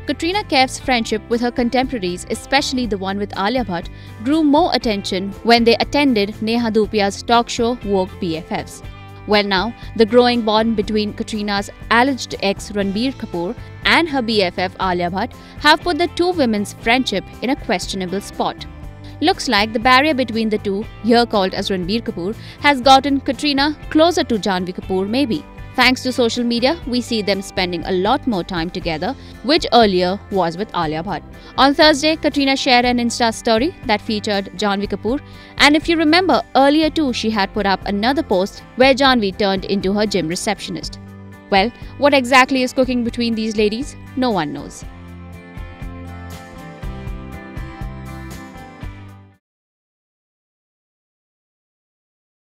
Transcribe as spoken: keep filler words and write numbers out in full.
Katrina Kaif's friendship with her contemporaries, especially the one with Alia Bhatt, drew more attention when they attended Neha Dhupia's talk show Vogue B F Fs. Well, now, the growing bond between Katrina's alleged ex Ranbir Kapoor and her B F F Alia Bhatt have put the two women's friendship in a questionable spot. Looks like the barrier between the two, here called as Ranbir Kapoor, has gotten Katrina closer to Janhvi Kapoor maybe. Thanks to social media, we see them spending a lot more time together, which earlier was with Alia Bhatt. On Thursday, Katrina shared an Insta story that featured Janhvi Kapoor, and if you remember, earlier too she had put up another post where Janhvi turned into her gym receptionist. Well, what exactly is cooking between these ladies? No one knows.